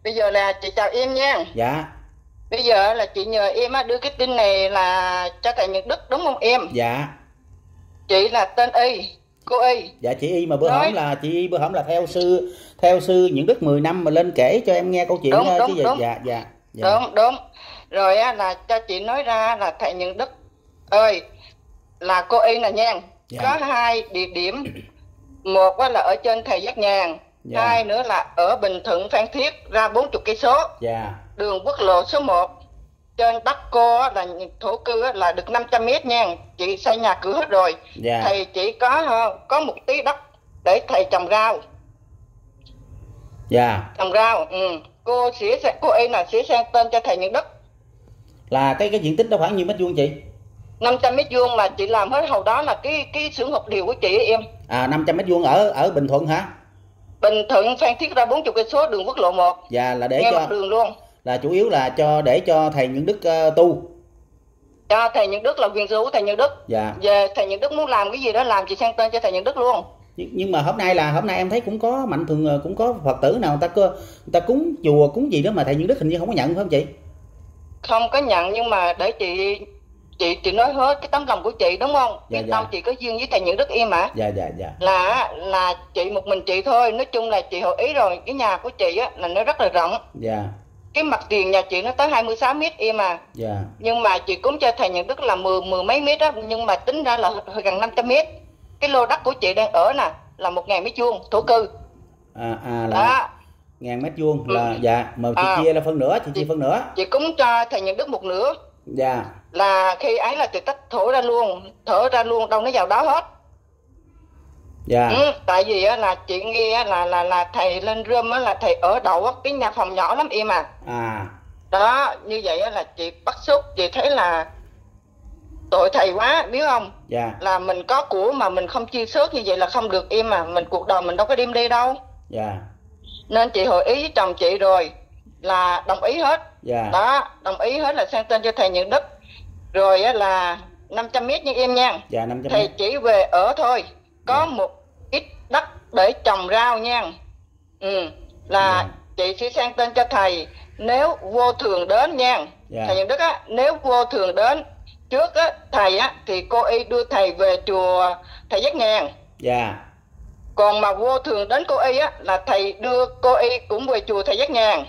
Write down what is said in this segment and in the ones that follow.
Bây giờ là chị chào em nha. Dạ. Bây giờ là chị nhờ em á, đưa cái tin này là cho thầy Nhật Đức đúng không em? Dạ. Chị là tên Y, cô Y. Dạ chị Y mà bữa hổm Nói là chị Y bữa hổm là theo sư những đức 10 năm mà lên kể cho em nghe câu chuyện đúng chứ đúng gì. đúng Dạ dạ dạ. đúng đúng. Rồi á là cho chị nói ra là thầy Nhật Đức ơi, là cô Y là nha. Có Dạ hai địa điểm, một á là ở trên thầy Giác Nhàn, dạ hai nữa là ở Bình Thuận Phan Thiết ra 40 cây số, dạ đường quốc lộ số 1. Trên đất cô á, là thổ cư á, là được 500 mét nha. Chị xây nhà cửa hết rồi. dạ Thầy chỉ có một tí đất để thầy trồng rau. dạ. Trồng rau. Cô ấy là sẽ sang tên cho thầy Nhật Đức. Là cái diện tích đó khoảng nhiêu mét vuông chị? 500 mét vuông mà chị làm hết, hầu đó là cái xưởng hộp điều của chị ấy, em. 500 mét vuông ở Bình Thuận hả? Bình Thuận Phan Thiết ra 40 cây số, đường quốc lộ 1. Dạ là để Nghe cho mặt đường luôn. là chủ yếu là để cho thầy Nhuận Đức tu. Cho thầy Nhật Đức là quyền sở hữu thầy Nhật Đức. Dạ. Về thầy Nhật Đức muốn làm cái gì đó làm, chị sang tên cho thầy Nhật Đức luôn. Nhưng mà hôm nay em thấy cũng có mạnh thường, cũng có Phật tử nào người ta cúng chùa cúng gì đó mà thầy Nhuận Đức hình như không có nhận phải không chị? Không có nhận, nhưng mà để chị nói hết cái tấm lòng của chị đúng không? Dạ Biết dạ. đâu chị có duyên với thầy Nhật Đức em mà. Dạ dạ dạ. Là chị một mình chị thôi. Nói chung là chị hội ý rồi, cái nhà của chị á là nó rất là rộng. Dạ. Cái mặt tiền nhà chị nó tới 26 mét em à. Dạ. Nhưng mà chị cúng cho thầy Nhật Đức là mười mấy mét á, nhưng mà tính ra là gần 500 mét. Cái lô đất của chị đang ở nè là 1.000 mét vuông thổ cư. Là Đó. 1000 mét vuông là dạ, mà chị À, chia là phân nửa, chị chia phân nửa. chị cúng cho thầy Nhật Đức một nửa. Dạ. Là khi ấy là chị tách thổ ra luôn, đâu nó vào đó hết. Dạ. Tại vì á là chị nghe á, là thầy lên rơm á, là thầy ở đậu á, cái nhà phòng nhỏ lắm em à. Đó, như vậy á là chị bắt xúc, chị thấy là tội thầy quá, biết không? Dạ. Là mình có của mà mình không chia sớt như vậy là không được em à. Mình cuộc đời mình đâu có đem đi đâu. Dạ. Nên chị hội ý với chồng chị rồi là đồng ý hết. Dạ. Đó, đồng ý hết là sang tên cho thầy Nhật Đức. Rồi á là 500 mét như em nha. Dạ 500 Thầy mét. chỉ về ở thôi. Có Dạ. một ít đất để trồng rau nha. Là Dạ. chị sẽ sang tên cho thầy. Nếu vô thường đến nha. Dạ. Thầy Nhật Đức á, nếu vô thường đến trước á, thầy á thì cô Y đưa thầy về chùa thầy Giác Ngàn. Dạ. Còn mà vô thường đến cô Y á là thầy đưa cô Y cũng về chùa thầy Giác Ngàn.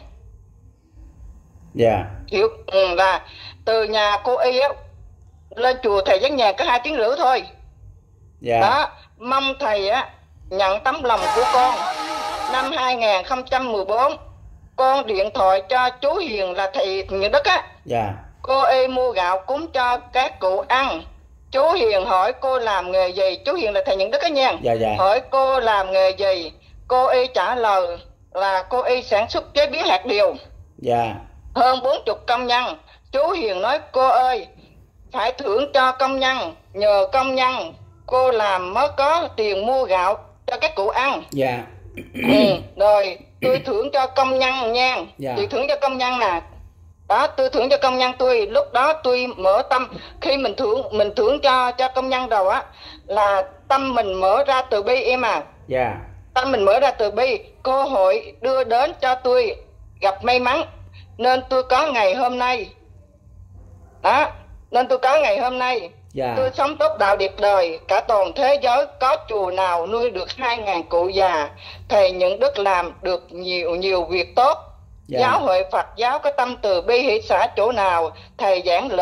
Dạ. Hiểu. Là từ nhà cô Y á lên chùa thầy Giác Nhàn có 2 tiếng rưỡi thôi. Dạ. Đó, mong thầy á nhận tấm lòng của con. Năm 2014 con điện thoại cho chú Hiền là thầy Nhật Đức á. Dạ. Cô Y mua gạo cúng cho các cụ ăn. Chú Hiền hỏi cô làm nghề gì? Chú Hiền là thầy Nhật Đức á nha. Dạ dạ. Hỏi cô làm nghề gì? Cô Y trả lời là cô Y sản xuất chế biến hạt điều. Dạ. Hơn 40 công nhân. Chú Hiền nói cô ơi, phải thưởng cho công nhân, nhờ công nhân cô làm mới có tiền mua gạo cho các cụ ăn. Dạ. Rồi tôi thưởng cho công nhân nha. Dạ. Chị thưởng cho công nhân nè. Đó, tôi thưởng cho công nhân tôi. Lúc đó tôi mở tâm. Khi mình thưởng cho công nhân rồi á là tâm mình mở ra từ bi em à. Dạ. Tâm mình mở ra từ bi. Cơ hội đưa đến cho tôi gặp may mắn, nên tôi có ngày hôm nay. Đó, nên tôi có ngày hôm nay. Dạ. Tôi sống tốt đạo điệp đời. Cả toàn thế giới có chùa nào nuôi được 2.000 cụ già. Thầy Nhật Đức làm được nhiều việc tốt. Dạ. Giáo hội Phật giáo có tâm từ bi hỷ xã chỗ nào thầy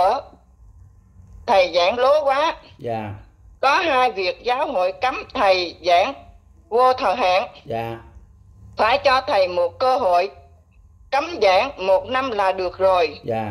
giảng lố quá. Dạ. Có 2 việc giáo hội cấm thầy giảng vô thời hạn. Dạ. Phải cho thầy một cơ hội. Cấm giảng 1 năm là được rồi. Dạ.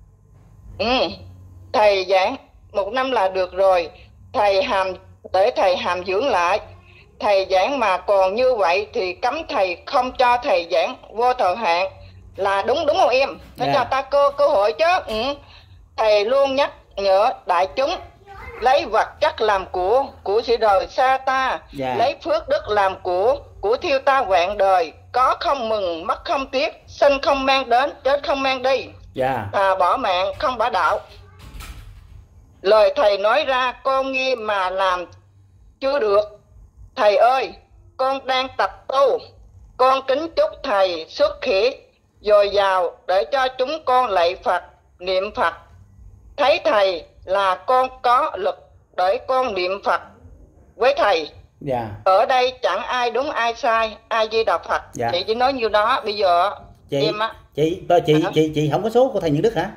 Thầy giảng 1 năm là được rồi. Để thầy hàm dưỡng lại. Thầy giảng mà còn như vậy thì cấm thầy, không cho thầy giảng vô thời hạn. Là đúng không em? Phải cho ta cơ hội chứ. Thầy luôn nhắc nhở đại chúng lấy vật chất làm của sự đời xa ta. Lấy phước đức làm của thiêu ta vạn đời. Có không mừng, mất không tiếc, sinh không mang đến, chết không mang đi. Bỏ mạng không bỏ đạo. Lời thầy nói ra con nghe mà làm chưa được. Thầy ơi, con đang tập tu. Con kính chúc thầy xuất khỉ dồi dào để cho chúng con lạy Phật, niệm Phật. Thấy thầy là con có lực để con niệm Phật với thầy. Dạ. Ở đây chẳng ai đúng ai sai, ai Di Đà Phật. Dạ. Chị chỉ nói nhiêu đó. Bây giờ em á, chị không có số của thầy Nhuận Đức hả?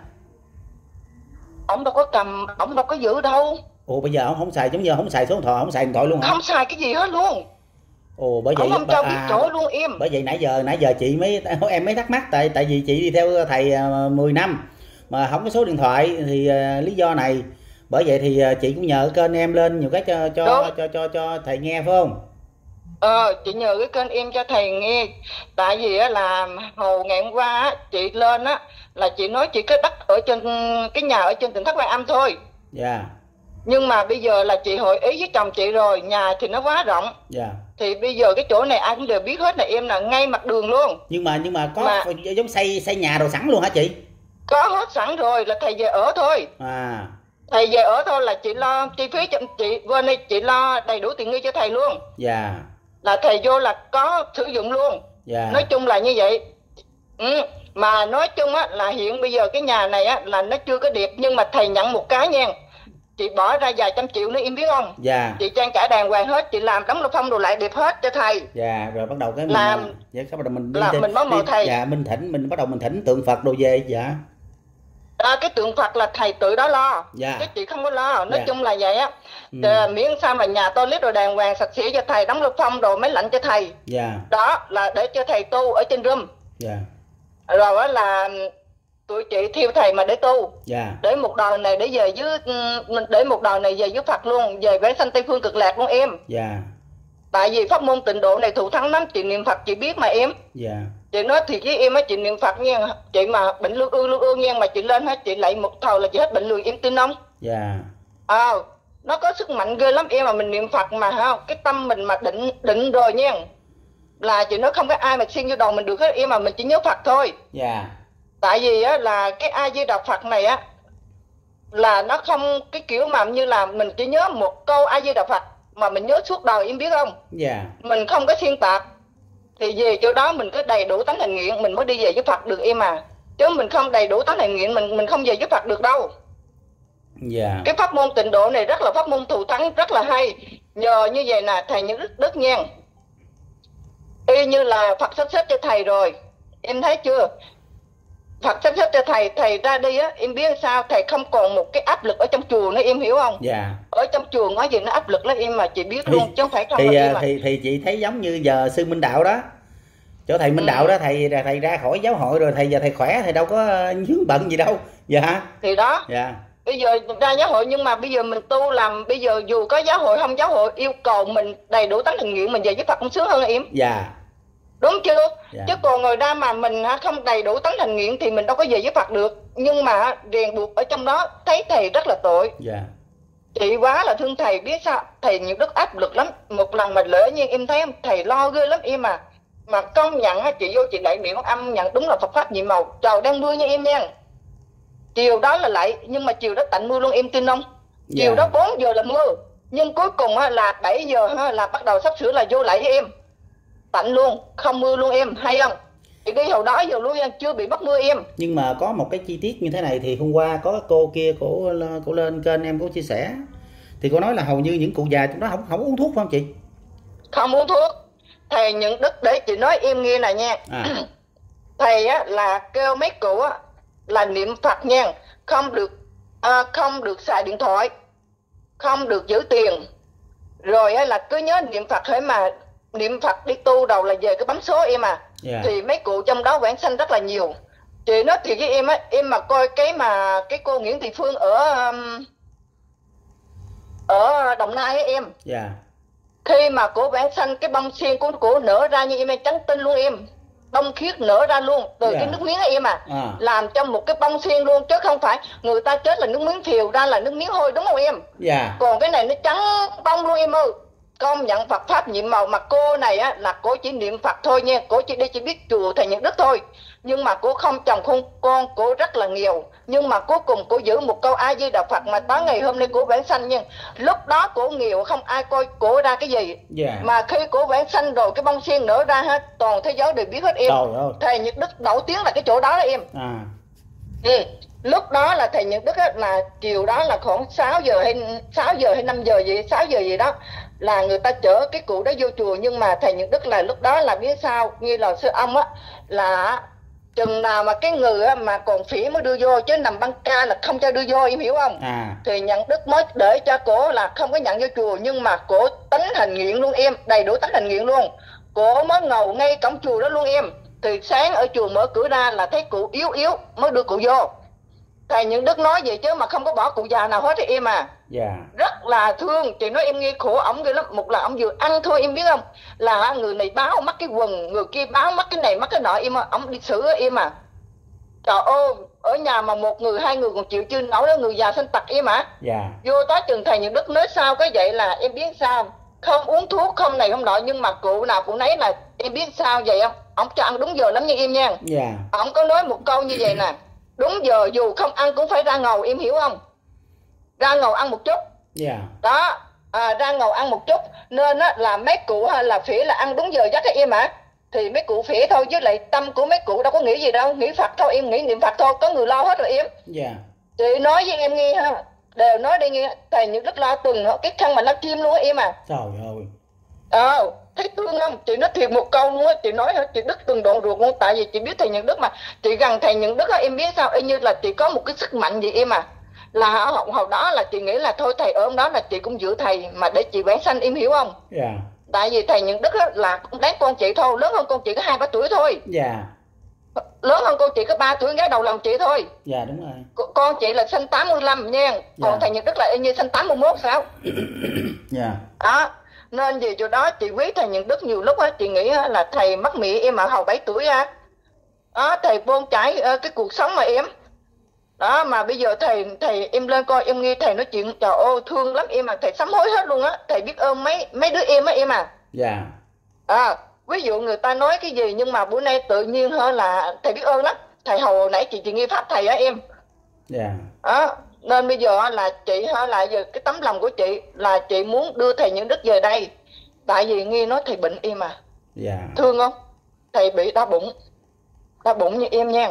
ông đâu có cầm, ông đâu có giữ đâu. Ồ, bây giờ ông không xài, giống như không xài số điện thoại, không xài điện thoại luôn hả? Không xài cái gì hết luôn. Ồ, bởi vậy ông không cho biết chỗ luôn em. Bởi vậy nãy giờ chị em mới thắc mắc, tại vì chị đi theo thầy 10 năm mà không có số điện thoại thì lý do này. Bởi vậy thì chị cũng nhờ kênh em lên nhiều cái cho thầy nghe, phải không? Chị nhờ cái kênh em cho thầy nghe. Tại vì á là hồi ngày hôm qua á, chị lên á là chị nói chị cái đất ở trên cái nhà ở trên tỉnh Thất Quan Âm thôi. Dạ. Nhưng mà bây giờ là chị hội ý với chồng chị rồi, nhà thì nó quá rộng. Dạ. Thì bây giờ cái chỗ này ai cũng đều biết hết, là em là ngay mặt đường luôn. Nhưng mà có giống xây nhà đồ sẵn luôn hả chị? Có hết sẵn rồi, là thầy về ở thôi. Thầy về ở thôi, là chị lo chi phí cho chị, bên đây chị lo đầy đủ tiện nghi cho thầy luôn. Dạ. Là thầy vô là có sử dụng luôn. Dạ. Nói chung là như vậy. Mà nói chung á là hiện bây giờ cái nhà này á là nó chưa có đẹp, nhưng mà thầy nhận một cái nha, chị bỏ ra vài trăm triệu nữa em biết không? Dạ. Chị trang trải đàng hoàng hết, chị làm đóng lập phong đồ lại đẹp hết cho thầy. Dạ. Rồi bắt đầu cái mình mình mới mời thầy. Dạ, mình bắt đầu mình thỉnh tượng Phật đồ về. Dạ. Cái tượng Phật là thầy tự đó lo. Dạ. Chứ chị không có lo. Nói chung là vậy á. Miễn sao mà nhà toilet đồ đàng hoàng sạch sẽ cho thầy, đóng lập phong đồ máy lạnh cho thầy. Dạ. Đó là để cho thầy tu ở trên room. Dạ. Rồi đó là tụi chị theo thầy mà để tu. Dạ. Để một đời này để một đời này về với Phật luôn, về với sanh Tây Phương Cực Lạc luôn em. Dạ. Tại vì pháp môn tịnh độ này thù thắng lắm, chị niệm Phật chị biết mà em. Dạ. Chị nói thì với em á, chị niệm Phật nha, chị mà bệnh lương ương nha, mà chị lên hết chị lạy một thầu là chị hết bệnh lười, em tin không? Dạ. Nó có sức mạnh ghê lắm em, mà mình niệm Phật mà ha, cái tâm mình mà định rồi nha, là chị nói không có ai mà xuyên vô đầu mình được hết em, mà mình chỉ nhớ Phật thôi. Dạ. Tại vì á là cái A Di Đà Phật này á là nó không cái kiểu mà như là mình chỉ nhớ một câu A Di Đà Phật mà mình nhớ suốt đời em biết không? Dạ. Mình không có xuyên tạc. Thì về chỗ đó mình có đầy đủ tánh thành nguyện mình mới đi về với Phật được em à. Chứ mình không đầy đủ tánh thành nguyện mình không về với Phật được đâu. Dạ. Cái pháp môn tịnh độ này rất là pháp môn thù thắng, rất là hay. Nhờ như vậy nè, thầy Nhuận Đức nha, y như là Phật sắp xếp cho thầy rồi. Em thấy chưa? Phật sắp xếp cho thầy ra đi á, em biết sao, thầy không còn một cái áp lực ở trong chùa nữa, em hiểu không? Dạ. Ở trong chùa nói gì nó áp lực lắm em, mà chị biết luôn chứ không phải không. Thì chị thấy giống như giờ sư Minh Đạo đó, chỗ thầy Minh Đạo đó, thầy ra khỏi giáo hội rồi, thầy giờ thầy khỏe, thầy đâu có vướng bận gì đâu. Dạ. Thì đó. Dạ. Bây giờ ra giáo hội, nhưng mà bây giờ mình tu làm, bây giờ dù có giáo hội không giáo hội yêu cầu mình đầy đủ tánh thành nguyện, mình về với Phật cũng sướng hơn em. Dạ. Đúng chưa? Dạ. Chứ còn người ta mà mình không đầy đủ tánh thành nguyện thì mình đâu có về với Phật được. Nhưng mà rèn buộc ở trong đó thấy thầy rất là tội. Dạ. Chị quá là thương thầy, biết sao thầy Nhuận Đức áp lực lắm. Một lần mà lỡ nhiên em thấy thầy lo ghê lắm em à. Mà công nhận chị vô chị lạy miệng âm nhận đúng là Phật pháp nhiệm màu. Trời đang mưa nha em nha. Chiều đó là lạy, nhưng mà chiều đó tạnh mưa luôn em tin không? Chiều đó 4 giờ là mưa, nhưng cuối cùng là 7 giờ là bắt đầu sắp sửa là vô lạy với em. Tạnh luôn, không mưa luôn em, hay không? Chị đi hồi đó giờ luôn em, chưa bị mất mưa em. Nhưng mà có một cái chi tiết như thế này, thì hôm qua có cô kia cổ lên kênh em, cô chia sẻ thì cô nói là hầu như những cụ già chúng nó không uống thuốc, phải không chị? Không uống thuốc. Thầy Nhuận Đức để chị nói em nghe này nha. Thầy á là kêu mấy cụ á là niệm Phật nha, không được xài điện thoại, không được giữ tiền, rồi á là cứ nhớ niệm Phật thế, mà niệm Phật đi tu đầu là về cái bấm số em à. Thì mấy cụ trong đó vãng sanh rất là nhiều. Chị nói thiệt với em á, em mà coi cái cô Nguyễn Thị Phương ở Đồng Nai ấy em. Khi mà cổ vãng sanh, cái bông sen của cổ nở ra như em trắng tinh luôn em, bông khiết nở ra luôn từ cái nước miếng ấy em à. Làm cho một cái bông sen luôn, chứ không phải người ta chết là nước miếng phiều ra là nước miếng hôi, đúng không em? Còn cái này nó trắng bông luôn em ơi. công nhận Phật pháp nhiệm màu, mà cô này á là cô chỉ niệm Phật thôi nha, cô chỉ đi chỉ biết chùa thầy Nhật Đức thôi, nhưng mà cô không chồng không con, cô rất là nghèo, nhưng mà cuối cùng cô giữ một câu A Di Đà Phật mà tới ngày hôm nay cô vãng sanh nha. Lúc đó cô nghèo không ai coi cô ra cái gì, mà khi cô vãng sanh rồi cái bông sen nở ra hết, toàn thế giới đều biết hết em. Thầy Nhật Đức nổi tiếng là cái chỗ đó đó em. Lúc đó là thầy Nhật Đức á, là chiều đó là khoảng 6 giờ hay 5 giờ gì, 6 giờ gì đó là người ta chở cái cụ đó vô chùa. Nhưng mà thầy Nhật Đức là lúc đó là biết sao, như là sư ông á, là chừng nào mà cái người á, mà còn phỉ mới đưa vô, chứ nằm băng ca là không cho đưa vô, em hiểu không? Thì Nhật Đức mới để cho cổ là không có nhận vô chùa, nhưng mà cổ tánh hành nghiện luôn em, đầy đủ tánh hành nghiện luôn. Cổ mới ngầu ngay cổng chùa đó luôn em. Thì sáng ở chùa mở cửa ra là thấy cụ yếu yếu mới đưa cụ vô. Thầy Nhật Đức nói vậy chứ mà không có bỏ cụ già nào hết thì em à. Rất là thương. Chị nói em nghe khổ ổng ghê lắm. Một là ổng vừa ăn thôi em biết không, là người này báo mắc cái quần, người kia báo mắc cái này mắc cái nọ em à. Ổng đi xử em à. Trời ơi, ở nhà mà một người hai người còn chịu chưa nổi đó, người già sinh tật em à. Vô tới chừng thầy Nhật Đức nói sao cái vậy là em biết sao, không uống thuốc không này không nọ, nhưng mà cụ nào cũng nấy là em biết sao vậy không. Ổng cho ăn đúng giờ lắm nha em nha. Ổng có nói một câu như vậy nè: đúng giờ dù không ăn cũng phải ra ngầu, em hiểu không? Ra ngầu ăn một chút. Đó, ra ngầu ăn một chút. Nên á, là mấy cụ là phỉ là ăn đúng giờ giấc các em ạ. Thì mấy cụ phỉ thôi, với lại tâm của mấy cụ đâu có nghĩ gì đâu, nghĩ Phật thôi em, nghĩ niệm Phật thôi, có người lo hết rồi em. Chị nói với em nghe ha, đều nói đi nghe, thầy Nhật Đức lo từng cái khăn mà nó chim luôn á em à. Trời ơi. Thấy thương không? Chị nói thiệt một câu luôn á, chị nói chị đứt từng đoạn ruột luôn, tại vì chị biết thầy Nhật Đức mà. Chị gần thầy Nhật Đức á, em biết sao, y như là chị có một cái sức mạnh gì em à. Là hồi đó là chị nghĩ là thôi thầy ốm đó là chị cũng giữ thầy mà để chị vãng sanh, em hiểu không? Tại vì thầy Nhật Đức á, là cũng đáng con chị thôi, lớn hơn con chị có 2-3 tuổi thôi. Lớn hơn con chị có 3 tuổi, gái đầu lòng chị thôi. Đúng rồi. Con chị là sinh 85 nha. Còn thầy Nhật Đức là y như sinh 81 sao? Đó. Nên vì chỗ đó chị quý thầy Nhật Đức nhiều lúc á, chị nghĩ á, là thầy mắc mị em mà hồi 7 tuổi á. Đó, thầy bôn trải cái cuộc sống mà em. Đó, mà bây giờ thầy em lên coi em nghe thầy nói chuyện, trời ơi thương lắm em mà, thầy sám hối hết luôn á. Thầy biết ơn mấy đứa em á em à. Ví dụ người ta nói cái gì nhưng mà bữa nay tự nhiên hơn là thầy biết ơn lắm. Thầy hồi nãy chị nghe pháp thầy á em. Đó, nên bây giờ là chị là giờ cái tấm lòng của chị là chị muốn đưa thầy Nhật Đức về đây. Tại vì nghe nói thầy bệnh em à. Thương không? Thầy bị đau bụng như em nha.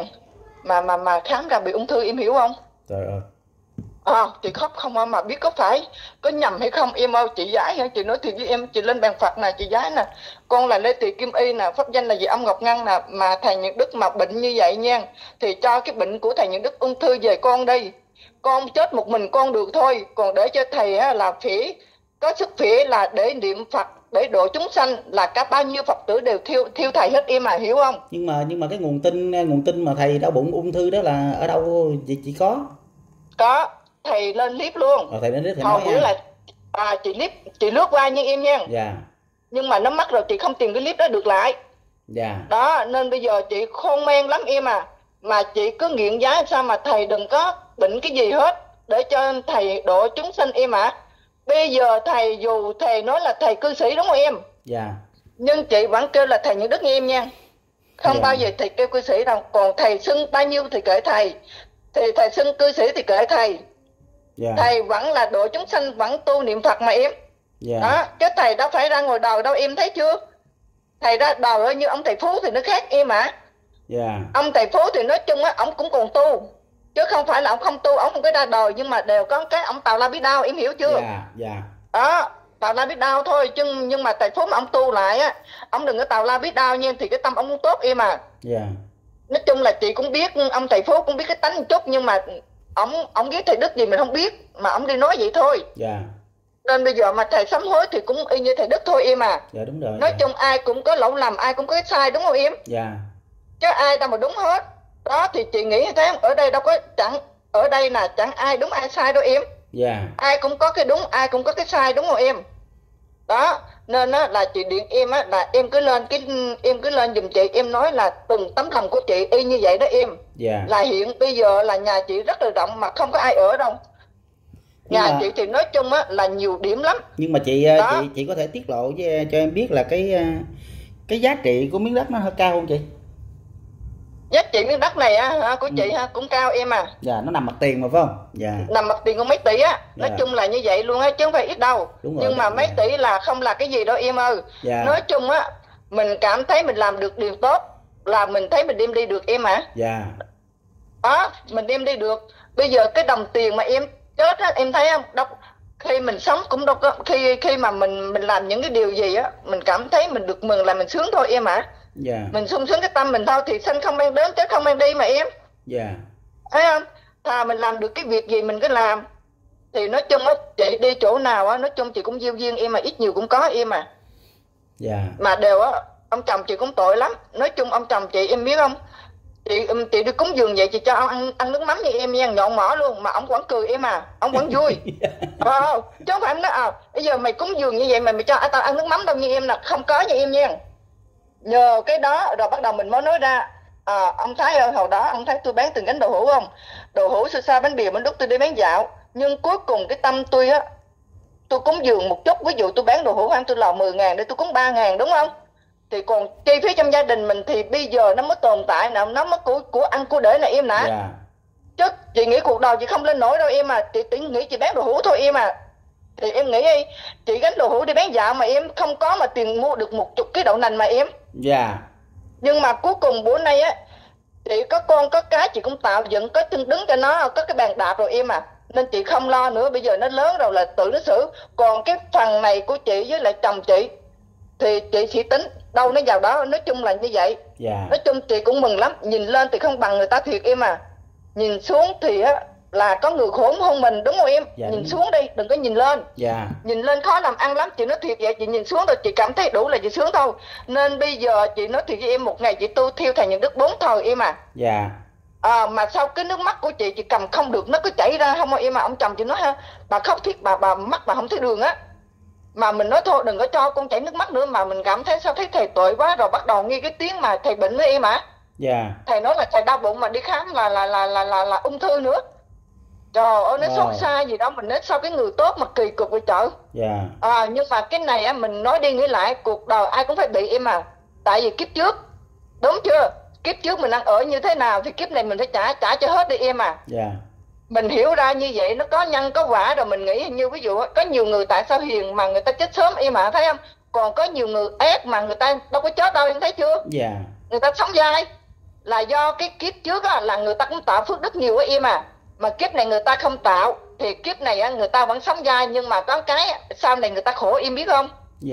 Mà khám ra bị ung thư, em hiểu không? Trời ơi. Chị khóc không mà biết có phải có nhầm hay không em ơi. Chị giái hả? Chị nói thiệt với em, chị lên bàn Phật nè, chị giái nè, con là Lê Thị Kim Y nè, pháp danh là gì ông Ngọc Ngân nè, mà thầy Nhật Đức mà bệnh như vậy nha, thì cho cái bệnh của thầy Nhật Đức ung thư về con đi. Con chết một mình con được thôi, còn để cho thầy á, là phỉ có sức phỉ là để niệm Phật, để độ chúng sanh, là cả bao nhiêu Phật tử đều thiêu thầy hết em mà, hiểu không? Nhưng mà cái nguồn tin mà thầy đau bụng ung thư đó là ở đâu chị có thầy lên clip luôn. Thầy lên clip thầy hồi nói bữa là chị lướt qua như em nha. Nhưng mà nó mất rồi, chị không tìm cái clip đó được lại. Đó, nên bây giờ chị khôn men lắm em à. Mà chị cứ nghiện giá sao mà thầy đừng có bệnh cái gì hết, để cho thầy độ chúng sanh em ạ. Bây giờ thầy dù thầy nói là thầy cư sĩ đúng không em? Nhưng chị vẫn kêu là thầy Nhật Đức nghe em nha. Không bao giờ thầy kêu cư sĩ đâu. Còn thầy xưng bao nhiêu thì kệ thầy. Thì thầy xưng cư sĩ thì kệ thầy. Thầy vẫn là độ chúng sanh, vẫn tu niệm Phật mà em. Đó, chứ thầy đâu phải ra ngồi đầu đâu, em thấy chưa? Thầy ra đầu như ông thầy Phú thì nó khác em ạ. Ông thầy Phú thì nói chung á, ông cũng còn tu, chứ không phải là ông không tu, ông không có ra đời, nhưng mà đều có cái ông Tào La Biết Đau, em hiểu chưa? Đó, Tào La Biết Đau thôi, nhưng mà thầy Phú mà ông tu lại á, ông đừng có Tào La Biết Đau nha, thì cái tâm ông cũng tốt em à. Nói chung là chị cũng biết, ông thầy Phú cũng biết cái tánh một chút, nhưng mà ông biết thầy Đức gì mình không biết, mà ông đi nói vậy thôi. Nên bây giờ mà thầy sám hối thì cũng y như thầy Đức thôi em à. Đúng rồi. Nói chung ai cũng có lỗi lầm, ai cũng có cái sai, đúng không em? Chứ ai đâu mà đúng hết. Đó, thì chị nghĩ thế, ở đây đâu có ở đây là chẳng ai đúng ai sai đâu em. Ai cũng có cái đúng, ai cũng có cái sai, đúng không em? Đó, nên á là chị điện em á là em cứ lên giùm chị, em nói là từng tấm lòng của chị y như vậy đó em. Là hiện bây giờ là nhà chị rất là rộng mà không có ai ở đâu. Nhà chị thì nói chung á là nhiều điểm lắm. Nhưng mà chị có thể tiết lộ cho em biết là cái giá trị của miếng đất nó hơi cao không chị? Giá trị miếng đất này á của chị cũng cao em à. Dạ, nó nằm mặt tiền mà phải không? Dạ. Nằm mặt tiền của mấy tỷ á. Nói chung là như vậy luôn á chứ không phải ít đâu. Nhưng mà mấy tỷ là không là cái gì đâu em ơi. Nói chung á mình cảm thấy mình làm được điều tốt là mình thấy mình đem đi được em à. Dạ. Đó, mình đem đi được. Bây giờ cái đồng tiền mà em chết á, em thấy không? Đâu khi mình sống cũng đâu có khi mà mình làm những cái điều gì á, mình cảm thấy mình được mừng là mình sướng thôi em ạ. Dạ. Mình sung sướng cái tâm mình thôi thì sanh không mang đến chết không mang đi mà em. Dạ. Thấy không? Thà mình làm được cái việc gì mình cứ làm. Thì nói chung á chị đi chỗ nào á, nói chung chị cũng gieo duyên em mà ít nhiều cũng có em à. Dạ. Mà đều á ông chồng chị cũng tội lắm. Nói chung ông chồng chị em biết không? Chị đi cúng dường vậy chị cho ông ăn nước mắm như em nha, nhọn mỏ luôn mà ông vẫn cười em à, ông vẫn vui. Chứ không phải em nói bây giờ mày cúng dường như vậy mà mày cho tao ăn nước mắm đâu như em là không có như em nha. Nhờ cái đó rồi bắt đầu mình mới nói ra ông Thái ơi, hồi đó ông thấy tôi bán từng gánh đậu hũ không, đậu hũ xa xa bánh bìa bánh đúc tôi đi bán dạo, nhưng cuối cùng cái tâm tôi á, tôi cúng dường một chút, ví dụ tôi bán đậu hũ tôi lò 10.000 để tôi cúng 3.000 đúng không, thì còn chi phí trong gia đình mình thì bây giờ nó mới tồn tại nào, nó mới của ăn của để này em nè. Dạ. Chứ chị nghĩ cuộc đời chị không lên nổi đâu em à, chị nghĩ chị bán đồ hũ thôi em à. Thì em nghĩ đi, chị gánh đồ hũ đi bán dạo mà em không có mà tiền mua được 10 cái đậu nành mà em. Dạ. Nhưng mà cuối cùng bữa nay á, chị có con có cái chị cũng tạo dựng có chân đứng cho nó, có cái bàn đạp rồi em à. Nên chị không lo nữa, bây giờ nó lớn rồi là tự nó xử. Còn cái phần này của chị với lại chồng chị thì chị chỉ tính đâu nó vào đó, nói chung là như vậy. Yeah. Nói chung chị cũng mừng lắm, nhìn lên thì không bằng người ta thiệt em à, nhìn xuống thì á là có người khốn hơn mình đúng không em. Nhìn đúng. Xuống đi, đừng có nhìn lên. Nhìn lên khó làm ăn lắm, chị nói thiệt vậy. Chị nhìn xuống rồi chị cảm thấy đủ là chị sướng thôi. Nên bây giờ chị nói thiệt với em, một ngày chị tu theo thầy Nhuận Đức 4 thời em à. Mà sau cái nước mắt của chị cầm không được, nó cứ chảy ra không em à. Ông chồng chị nói ha, bà khóc thiết, bà mắt bà không thấy đường á. Mà mình nói thôi đừng có cho con chảy nước mắt nữa, mà mình cảm thấy sao thấy thầy tội quá. Rồi bắt đầu nghe cái tiếng mà thầy bệnh với em ạ. Thầy nói là thầy đau bụng mà đi khám là ung thư nữa. Trời ơi, nó xót xa gì đó, mình nói sao cái người tốt mà kỳ cục vậy trời. Nhưng mà cái này á, mình nói đi nghĩ lại, cuộc đời ai cũng phải bị em à. Tại vì kiếp trước, đúng chưa, kiếp trước mình ăn ở như thế nào thì kiếp này mình phải trả cho hết đi em à. Mình hiểu ra như vậy, nó có nhân có quả rồi. Mình nghĩ như ví dụ có nhiều người tại sao hiền mà người ta chết sớm em ạ, thấy không. Còn có nhiều người ác mà người ta đâu có chết đâu, em thấy chưa. Người ta sống dai là do cái kiếp trước á, là người ta cũng tạo phước đức nhiều á em à. Mà kiếp này người ta không tạo thì kiếp này á, người ta vẫn sống dai. Nhưng mà có cái sau này người ta khổ em biết không.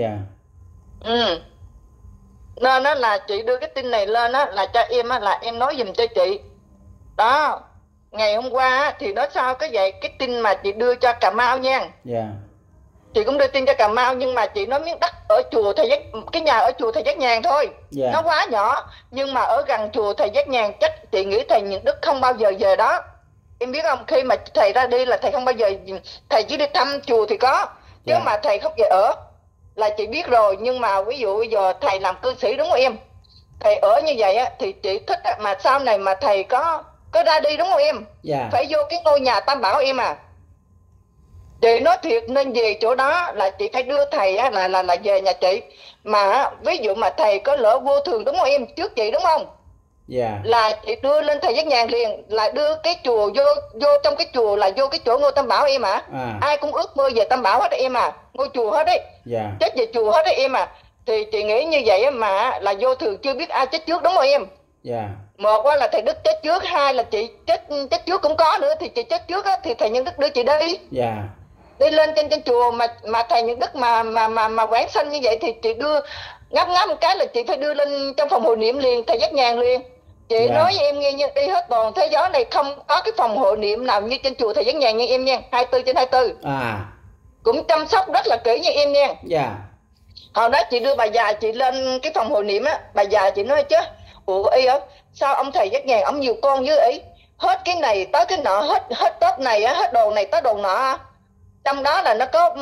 Nên đó là chị đưa cái tin này lên á, là cho em á, là em nói giùm cho chị đó. Ngày hôm qua á, thì nói sao cái vậy, cái tin mà chị đưa cho Cà Mau nha. Chị cũng đưa tin cho Cà Mau, nhưng mà chị nói miếng đất ở chùa Thầy Giác, cái nhà ở chùa Thầy Giác Nhàn thôi. Nó quá nhỏ, nhưng mà ở gần chùa Thầy Giác Nhàn chắc chị nghĩ thầy Nhuận Đức không bao giờ về đó. Em biết không, khi mà thầy ra đi là thầy không bao giờ, thầy chỉ đi thăm chùa thì có, chứ mà thầy không về ở là chị biết rồi. Nhưng mà ví dụ bây giờ thầy làm cư sĩ đúng không em, thầy ở như vậy á thì chị thích á, mà sau này mà thầy có ra đi đúng không em, phải vô cái ngôi nhà Tam Bảo em à. Chị nói thiệt, nên về chỗ đó là chị phải đưa thầy á, là về nhà chị. Mà ví dụ mà thầy có lỡ vô thường đúng không em, trước chị đúng không, là chị đưa lên Thầy Giác Nhàn liền, là đưa cái chùa vô trong cái chùa, là vô cái chỗ ngôi Tam Bảo em à. Ai cũng ước mơ về Tam Bảo hết em à, ngôi chùa hết đấy. Chết về chùa hết đấy em à. Thì chị nghĩ như vậy mà là vô thường, chưa biết ai chết trước đúng không em. Một là thầy Đức chết trước, hai là chị chết trước cũng có nữa. Thì chị chết trước á, thì thầy Nhuận Đức đưa chị đi. Đi lên trên chùa mà thầy Nhuận Đức mà quảng sanh như vậy thì chị đưa ngáp một cái là chị phải đưa lên trong phòng hội niệm liền, Thầy Giác Nhàn liền. Chị nói với em nghe như đi hết toàn thế giới này không có cái phòng hội niệm nào như trên chùa Thầy Giác Nhàn nha em nha, 24/24. Cũng chăm sóc rất là kỹ như em nha. Hồi đó chị đưa bà già chị lên cái phòng hội niệm á, bà già chị nói chứ ủa y á, sao ông Thầy Giác Nhàn ông nhiều con với ý, hết cái này tới cái nọ, hết Tết này á, hết đồ này tới đồ nọ. Trong đó là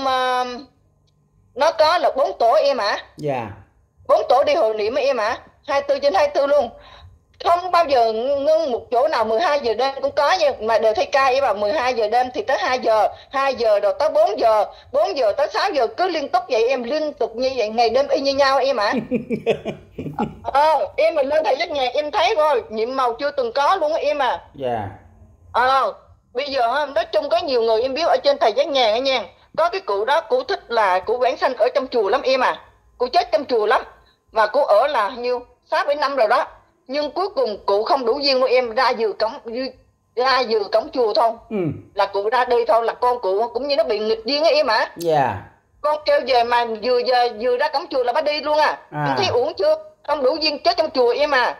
nó có là 4 tổ em ạ. 4 tổ đi hội niệm em ạ, 24/24 luôn. không bao giờ ngưng một chỗ nào. 12 giờ đêm cũng có nha, mà đều thay ca em, mà 12 giờ đêm thì tới 2 giờ rồi tới 4 giờ tới 6 giờ, cứ liên tục vậy em, liên tục như vậy, ngày đêm y như nhau em ạ. Em mình lên thầy giác nhạc em thấy rồi, nhiệm màu chưa từng có luôn á em à. Dạ. Bây giờ nói chung có nhiều người em biết ở trên thầy giác nhạc á nha, có cái cụ đó, cụ thích là cụ vãng sanh ở trong chùa lắm em à, cụ chết trong chùa lắm, mà cụ ở là nhiêu 6-7 năm rồi đó, nhưng cuối cùng cụ không đủ duyên của em, ra vừa cổng chùa thôi, là cụ ra đi thôi, là con cụ cũng như nó bị nghịch duyên á em ạ. Dạ. Con kêu về mà vừa ra cổng chùa là bắt đi luôn à. Em thấy uổng chưa, không đủ duyên chết trong chùa em à.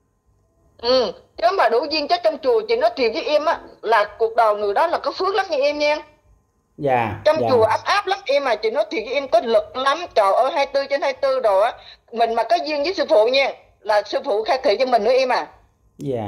Chứ mà đủ duyên chết trong chùa, chị nói thiệt với em á, là cuộc đời người đó là có phước lắm nha em nha. Dạ. Trong chùa áp lắm em mà, chị nói thiệt với em, có lực lắm, trời ơi, 24/24 rồi á. Mình mà có duyên với sư phụ nha, là sư phụ khai thị cho mình nữa em à. Dạ.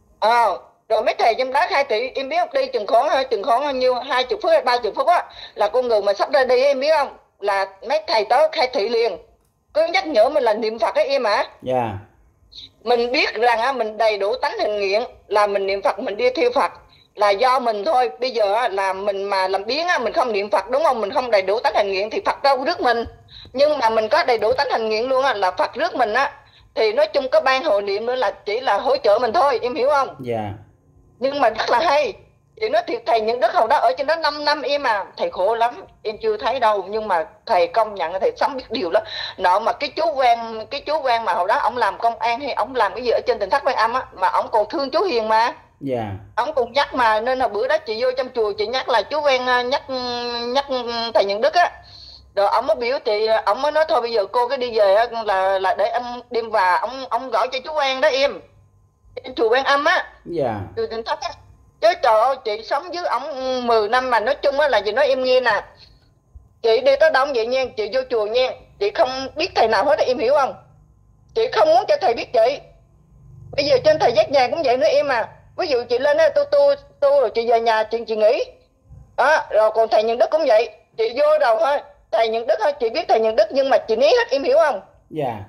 Rồi mấy thầy trong đó khai thị, em biết không, đi chừng khoảng nhiêu 20 phút hay 30 phút á, là con người mà sắp ra đi em biết không, là mấy thầy tới khai thị liền, cứ nhắc nhở mình là niệm Phật á em ạ. Dạ. Mình biết rằng mình đầy đủ tánh hình nghiện, là mình niệm Phật, mình đi theo Phật là do mình thôi. Bây giờ là mình mà làm biến mình không niệm Phật đúng không, mình không đầy đủ tánh hình nghiện thì Phật đâu rước mình. Nhưng mà mình có đầy đủ tánh hình nghiện luôn là Phật rước mình á, thì nói chung có ban hồi niệm nữa là chỉ là hỗ trợ mình thôi, em hiểu không? Dạ. Nhưng mà rất là hay. Chị nói thiệt, thầy những đức hầu đó ở trên đó 5 năm em à, thầy khổ lắm, em chưa thấy đâu, nhưng mà thầy công nhận thầy sống biết điều lắm. Nọ mà cái chú Quang mà hồi đó ông làm công an hay ông làm cái gì ở trên Tỉnh Thất Quan Âm á, mà ông còn thương chú Hiền mà. Dạ. Ông còn nhắc mà, nên là bữa đó chị vô trong chùa chị nhắc là chú Quang nhắc thầy những đức á. Rồi ông mới biểu chị, ông mới nói thôi bây giờ cô cứ đi về là để anh đem và ông gọi cho chú Quang đó em. Trên chùa Quan Âm á. Dạ. Chùa Tỉnh Thất á. Chứ trời ơi, chị sống với ổng 10 năm mà nói chung á là chị nói em nghe nè, chị đi tới đông vậy nha, chị vô chùa nha, chị không biết thầy nào hết, em hiểu không? Chị không muốn cho thầy biết chị. Bây giờ trên thầy giác nhàn cũng vậy nữa em à. Ví dụ chị lên đó tu rồi chị về nhà chị nghỉ đó. Rồi còn thầy Nhân Đức cũng vậy, chị vô đầu thôi thầy Nhân Đức thôi, chị biết thầy Nhân Đức nhưng mà chị né hết, em hiểu không? Dạ.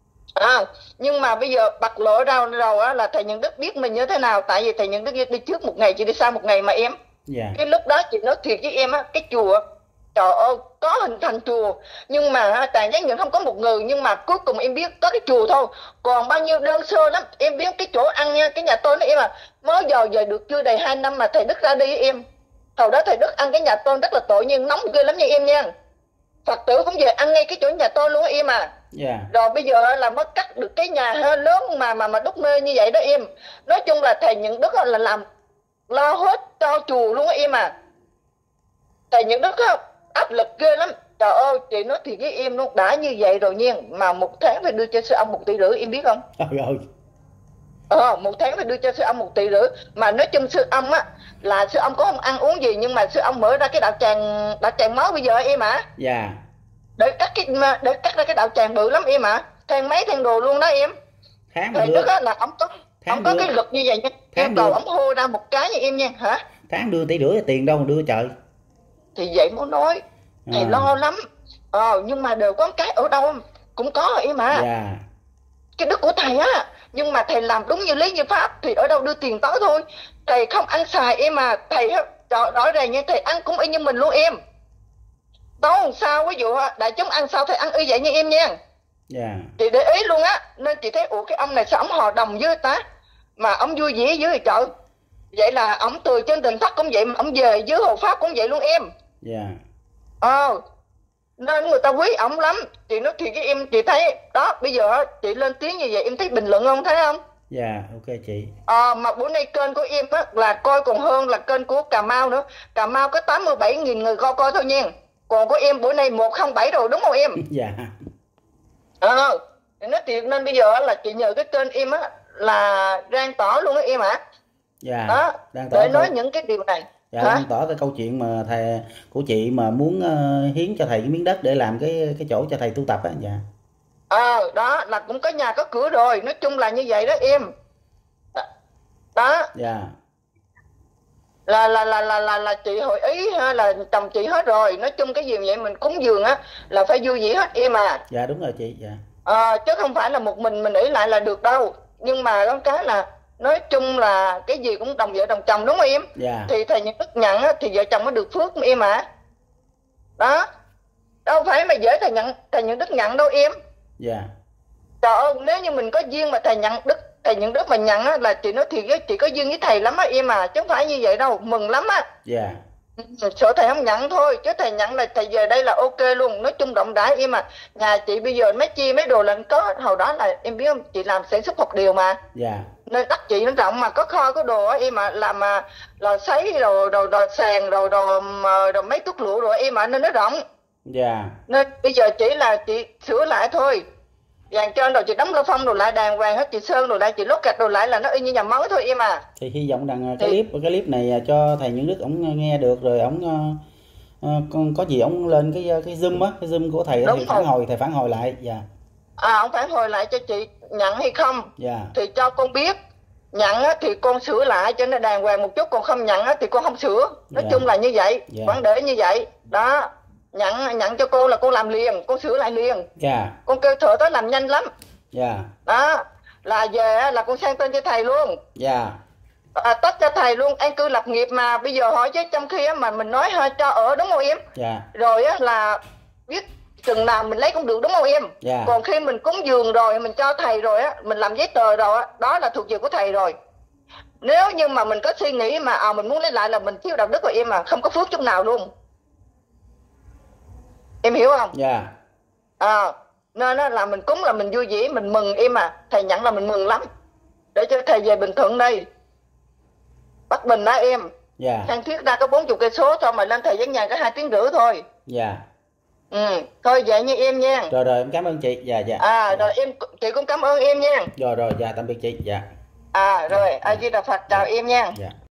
Nhưng mà bây giờ bật lộ ra rồi á là thầy Nhân Đức biết mình như thế nào, tại vì thầy Nhân Đức đi trước một ngày, chị đi sau một ngày mà em. Dạ. Cái lúc đó chị nói thiệt với em á, cái chùa trời ơi có hình thành chùa nhưng mà Tràng Giác Nhuận không có một người, nhưng mà cuối cùng em biết có cái chùa thôi, còn bao nhiêu đơn sơ lắm. Em biết cái chỗ ăn nha, cái nhà tôi đó em à, mới giờ về được chưa đầy 2 năm mà thầy Đức ra đi em. Hồi đó thầy Đức ăn cái nhà tôi rất là tội nhiên, nóng ghê lắm nha em nha. Phật tử cũng về ăn ngay cái chỗ nhà tôi luôn em à. Yeah. Rồi bây giờ là mới cắt được cái nhà lớn mà đúc mê như vậy đó em. Nói chung là thầy Những Đức là làm lo hết cho chùa luôn á em à. Thầy Những Đức áp lực ghê lắm. Trời ơi, chị nói thiệt với em luôn, đã như vậy rồi nha, mà một tháng phải đưa cho sư ông 1,5 tỷ em biết không? Rồi. Một tháng phải đưa cho sư ông 1,5 tỷ. Mà nói chung sư ông á là sư ông có không ăn uống gì, nhưng mà sư ông mở ra cái đạo tràng máu bây giờ em à. Dạ. Để cắt ra cái đạo tràng bự lắm em à, thang máy thang đồ luôn đó em. Thầy Đức á là ông có cái lực như vậy nha, em cầu ông hô ra một cái như em nha. Hả? Tháng đưa 1,5 tỷ tiền đâu mà đưa trời. Thì vậy muốn nói thầy lo lắm. Nhưng mà đều có cái ở đâu cũng có em à. Dạ. Cái đức của thầy á, nhưng mà thầy làm đúng như lý như pháp thì ở đâu đưa tiền tới thôi. Thầy không ăn xài em à, thầy rõ ràng như thầy ăn cũng y như mình luôn em. Đó làm sao, ví dụ đại chúng ăn sao thầy ăn y vậy như em nha. Dạ. Chị để ý luôn á, nên chị thấy ủa cái ông này sao ông hòa đồng với ta, mà ông vui vẻ với chợ. Vậy là ông từ trên Tỉnh Thất cũng vậy, mà ông về dưới Hộ Pháp cũng vậy luôn em. Dạ. Nên người ta quý ổng lắm. Chị nói thiệt với em, chị thấy đó, bây giờ chị lên tiếng như vậy em thấy bình luận không, thấy không? Dạ, ok chị. Mà bữa nay kênh của em á là coi còn hơn là kênh của Cà Mau nữa. Cà Mau có 87.000 người coi thôi nha. Còn của em bữa nay 107 rồi đúng không em? Dạ. Nói thiệt, nên bây giờ là chị nhờ cái kênh em á là rang tỏ luôn đó em ạ. Dạ. Đó, để nói những cái điều này. Dạ, rang tỏ cái câu chuyện mà thầy của chị mà muốn hiến cho thầy cái miếng đất để làm cái chỗ cho thầy tu tập á. Dạ. Đó là cũng có nhà có cửa rồi, nói chung là như vậy đó em. Đó. Dạ. Là chị hội ý ha, là chồng chị hết rồi. Nói chung cái gì vậy mình cúng dường á là phải vui vẻ hết em à. Dạ đúng rồi chị. Dạ. Chứ không phải là một mình ỷ lại là được đâu. nhưng mà có cái là nói chung là cái gì cũng đồng vợ đồng chồng, đúng không em? Dạ. Thì thầy Nhuận Đức nhận á, thì vợ chồng mới được phước em ạ. Đó, đâu phải mà dễ thầy Nhuận Đức nhận đâu em. Dạ. Trời ơi, nếu như mình có duyên mà thầy Nhuận Đức mà nhận á, là chị nói thiệt với chị có duyên với thầy lắm á em à, chứ không phải như vậy đâu, mừng lắm á. Dạ. Sợ thầy không nhận thôi, chứ thầy nhận là thầy về đây là ok luôn, nói chung rộng rãi em à. Nhà chị bây giờ mấy chi mấy đồ là có, hồi đó là em biết không, chị làm sản xuất hộp điều mà. Dạ. Nên đất chị nó rộng mà có kho có đồ á em à, làm mà lò sấy đồ sàn đồ mấy tuốt lụa rồi em à, nên nó rộng. Dạ. Nên bây giờ chỉ là chị sửa lại thôi, dàn trên rồi chị đóng la phong rồi lại đàng hoàng hết, chị sơn rồi lại, chị lót gạch rồi lại là nó y như nhà mới thôi em à. Thì hy vọng rằng cái clip này cho thầy Nhuận Đức ổng nghe được rồi ổng có gì ổng lên cái zoom á, cái zoom của thầy thì phản hồi lại. Dạ. Ông phản hồi lại cho chị nhận hay không. Dạ. Thì cho con biết, nhận á thì con sửa lại cho nó đàng hoàng một chút, còn không nhận á thì con không sửa. Nói chung là như vậy, vấn đề như vậy đó. Nhận cho cô là con làm liền, con sửa lại liền. Dạ. Con kêu thợ tới làm nhanh lắm. Dạ. Đó, là về là con sang tên cho thầy luôn. Dạ. Tất cho thầy luôn, an cư lập nghiệp mà. Bây giờ hỏi chứ trong khi á mà mình nói hơi cho ở, đúng không em? Dạ. Rồi á là biết chừng nào mình lấy cũng được, đúng không em? Dạ. Còn khi mình cúng dường rồi, mình cho thầy rồi á, mình làm giấy tờ rồi á, đó là thuộc về của thầy rồi. Nếu như mà mình có suy nghĩ mà mình muốn lấy lại là mình thiếu đạo đức rồi em à, không có phước chút nào luôn. Em hiểu không? Dạ. Nên là mình cúng là mình vui vẻ, mình mừng em à. Thầy nhận là mình mừng lắm. Để cho thầy về Bình Thuận đây, Bắc Bình đó em. Dạ. Phan Thiết ra có 40 cây số thôi mà lên thầy vắng nhà có 2 tiếng rưỡi thôi. Dạ. Thôi vậy như em nha. Rồi em cảm ơn chị. Dạ. Rồi chị cũng cảm ơn em nha. Rồi dạ, tạm biệt chị. Dạ. Rồi A Di Đà Phật, chào em nha. Dạ.